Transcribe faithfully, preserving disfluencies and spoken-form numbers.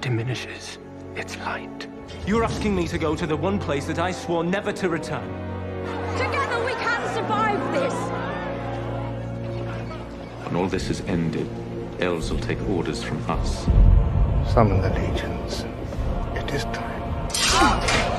diminishes its light. You're asking me to go to the one place that I swore never to return. Together we can survive this! When all this is ended, elves will take orders from us. Summon the legions. It is time.